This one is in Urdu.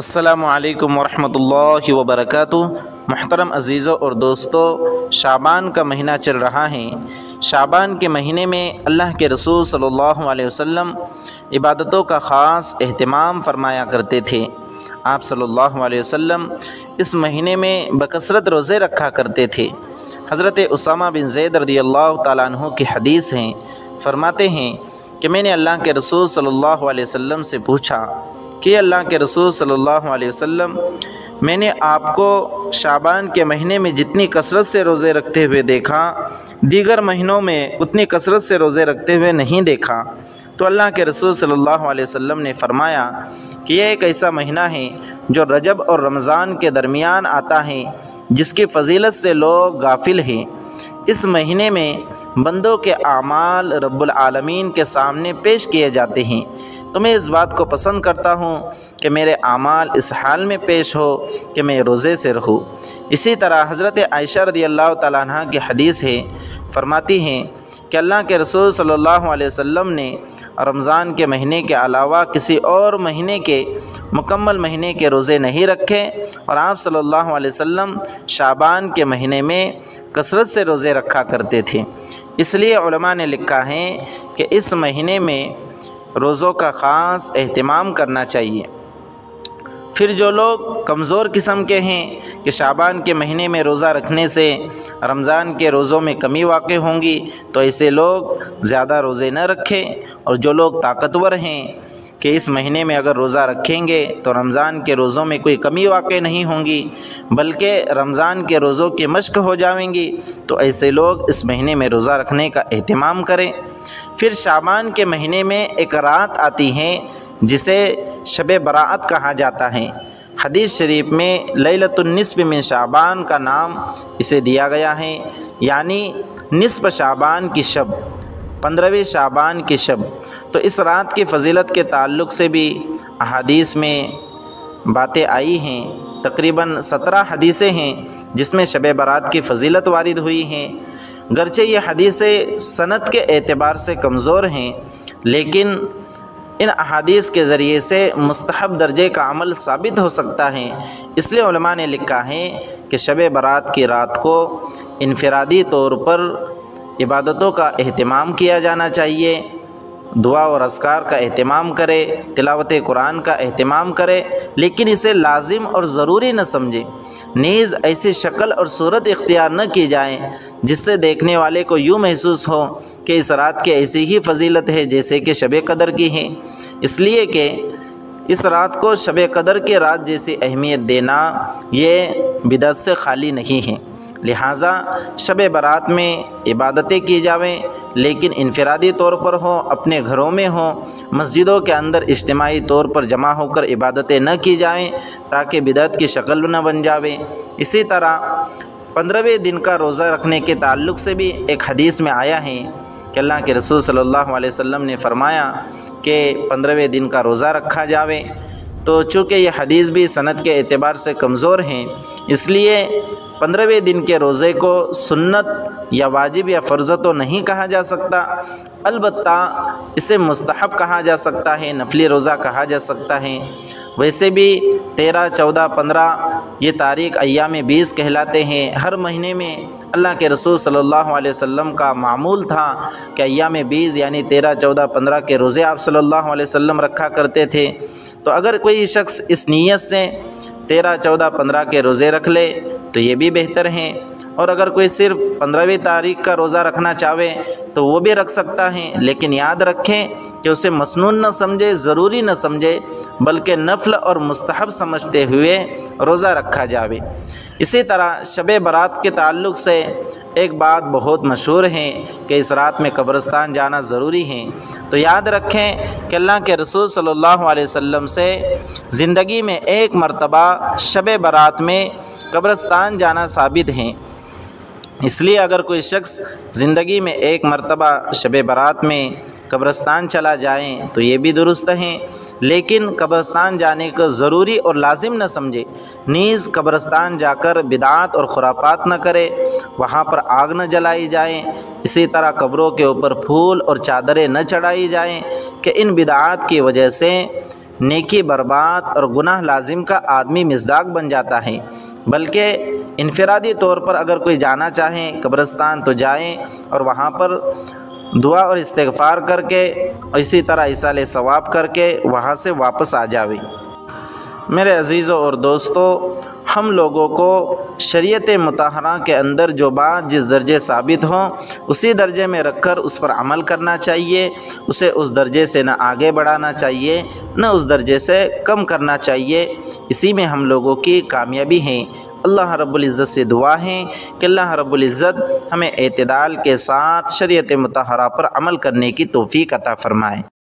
السلام علیکم ورحمۃ اللہ وبرکاتہ۔ محترم عزیزوں اور دوستو، شعبان کا مہینہ چل رہا ہے۔ شعبان کے مہینے میں اللہ کے رسول صلی اللہ علیہ وسلم عبادتوں کا خاص اہتمام فرمایا کرتے تھے۔ آپ صلی اللہ علیہ وسلم اس مہینے میں بکثرت روزے رکھا کرتے تھے۔ حضرت اسامہ بن زید رضی اللہ تعالیٰ عنہ کی حدیث ہیں، فرماتے ہیں کہ میں نے اللہ کے رسول صلی اللہ علیہ وسلم سے پوچھا کہ اللہ کے رسول صلی اللہ علیہ وسلم، میں نے آپ کو شعبان کے مہینے میں جتنی کثرت سے روزے رکھتے ہوئے دیکھا، دیگر مہینوں میں اتنی کثرت سے روزے رکھتے ہوئے نہیں دیکھا۔ تو اللہ کے رسول صلی اللہ علیہ وسلم نے فرمایا کہ یہ ایک ایسا مہینہ ہے جو رجب اور رمضان کے درمیان آتا ہے، جس کی فضیلت سے لوگ غافل ہیں۔ اس مہینے میں بندوں کے اعمال رب العالمین کے سامنے پیش کیے جاتے ہیں، تو میں اس بات کو پسند کرتا ہوں کہ میرے اعمال اس حال میں پیش ہو کہ میں روزے سے رہوں۔ اسی طرح حضرت عائشہ رضی اللہ تعالیٰ عنہ کی حدیث ہے، فرماتی ہیں کہ اللہ کے رسول صلی اللہ علیہ وسلم نے رمضان کے مہینے کے علاوہ کسی اور مہینے کے مکمل مہینے کے روزے نہیں رکھے، اور آپ صلی اللہ علیہ وسلم شعبان کے مہینے میں کثرت سے روزے رکھا کرتے تھے۔ اس لیے علماء نے لکھا ہے کہ اس مہینے میں روزوں کا خاص اہتمام کرنا چاہیے۔ پھر جو لوگ کمزور قسم کے ہیں کہ شعبان کے مہینے میں روزہ رکھنے سے رمضان کے روزوں میں کمی واقع ہوں گی، تو ایسے لوگ زیادہ روزے نہ رکھیں، اور جو لوگ طاقتور ہیں کہ اس مہینے میں اگر روزہ رکھیں گے تو رمضان کے روزوں میں کوئی کمی واقع نہیں ہوں گی، بلکہ رمضان کے روزوں کی مشق ہو جائیں گی، تو ایسے لوگ اس مہینے میں روزہ رکھنے کا اہتمام کریں۔ پھر شعبان کے مہینے میں ایک رات آتی ہے جسے شب برات کہا جاتا ہے۔ حدیث شریف میں لیلۃ النصف من شعبان کا نام اسے دیا گیا ہے، یعنی نصف شعبان کی شب، 15ویں شعبان کی شب۔ تو اس رات کی فضیلت کے تعلق سے بھی احادیث میں باتیں آئی ہیں، تقریباً 17 حدیثیں ہیں جس میں شب برات کی فضیلت وارد ہوئی ہیں۔ گرچہ یہ حدیثیں سند کے اعتبار سے کمزور ہیں، لیکن ان احادیث کے ذریعے سے مستحب درجے کا عمل ثابت ہو سکتا ہے۔ اس لیے علماء نے لکھا ہے کہ شب برات کی رات کو انفرادی طور پر عبادتوں کا اہتمام کیا جانا چاہیے، دعا اور اذکار کا اہتمام کرے، تلاوت قرآن کا اہتمام کرے، لیکن اسے لازم اور ضروری نہ سمجھے۔ نیز ایسی شکل اور صورت اختیار نہ کی جائے جس سے دیکھنے والے کو یوں محسوس ہو کہ اس رات کی ایسی ہی فضیلت ہے جیسے کہ شب قدر کی ہے، اس لیے کہ اس رات کو شب قدر کی رات جیسی اہمیت دینا یہ بدعت سے خالی نہیں ہے۔ لہٰذا شب برات میں عبادتیں کی جاویں، لیکن انفرادی طور پر ہوں، اپنے گھروں میں ہوں، مسجدوں کے اندر اجتماعی طور پر جمع ہو کر عبادتیں نہ کی جائیں تاکہ بدعت کی شکل نہ بن جاویں۔ اسی طرح 15ویں دن کا روزہ رکھنے کے تعلق سے بھی ایک حدیث میں آیا ہے کہ اللہ کے رسول صلی اللہ علیہ وسلم نے فرمایا کہ 15ویں دن کا روزہ رکھا جاوے۔ تو چونکہ یہ حدیث بھی سند کے اعتبار سے کمزور ہیں، اس لیے 15ویں دن کے روزے کو سنت یا واجب یا فرض تو نہیں کہا جا سکتا، البتہ اسے مستحب کہا جا سکتا ہے، نفلی روزہ کہا جا سکتا ہے۔ ویسے بھی 13، 14، 15 یہ تاریخ ایام 20 کہلاتے ہیں۔ ہر مہینے میں اللہ کے رسول صلی اللہ علیہ وسلم کا معمول تھا کہ ایام 20 یعنی 13، 14، 15 کے روزے آپ صلی اللہ علیہ وسلم رکھا کرتے تھے۔ تو اگر کوئی شخص اس نیت سے 13، 14، 15 کے روزے رکھ لے تو یہ بھی بہتر ہیں، اور اگر کوئی صرف 15ویں تاریخ کا روزہ رکھنا چاہے تو وہ بھی رکھ سکتا ہے، لیکن یاد رکھیں کہ اسے مسنون نہ سمجھے، ضروری نہ سمجھے، بلکہ نفل اور مستحب سمجھتے ہوئے روزہ رکھا جاوے۔ اسی طرح شب برات کے تعلق سے ایک بات بہت مشہور ہے کہ اس رات میں قبرستان جانا ضروری ہے۔ تو یاد رکھیں کہ اللہ کے رسول صلی اللہ علیہ وسلم سے زندگی میں ایک مرتبہ شب برات میں قبرستان جانا ثابت ہے۔ اس لیے اگر کوئی شخص زندگی میں ایک مرتبہ شب برات میں قبرستان چلا جائیں تو یہ بھی درست ہیں، لیکن قبرستان جانے کو ضروری اور لازم نہ سمجھے۔ نیز قبرستان جا کر بدعات اور خرافات نہ کرے، وہاں پر آگ نہ جلائی جائیں، اسی طرح قبروں کے اوپر پھول اور چادریں نہ چڑھائی جائیں کہ ان بدعات کی وجہ سے نیکی برباد اور گناہ لازم کا آدمی مصداق بن جاتا ہے، بلکہ انفرادی طور پر اگر کوئی جانا چاہیں قبرستان تو جائیں اور وہاں پر دعا اور استغفار کر کے اسی طرح ایصال ثواب کر کے وہاں سے واپس آ جاویں۔ میرے عزیزوں اور دوستو، ہم لوگوں کو شریعت مطہرہ کے اندر جو بات جس درجے ثابت ہوں اسی درجے میں رکھ کر اس پر عمل کرنا چاہیے، اسے اس درجے سے نہ آگے بڑھانا چاہیے نہ اس درجے سے کم کرنا چاہیے۔ اسی میں ہم لوگوں کی کامیابی ہے۔ اللہ رب العزت سے دعا ہے کہ اللہ رب العزت ہمیں اعتدال کے ساتھ شریعت مطہرہ پر عمل کرنے کی توفیق عطا فرمائے۔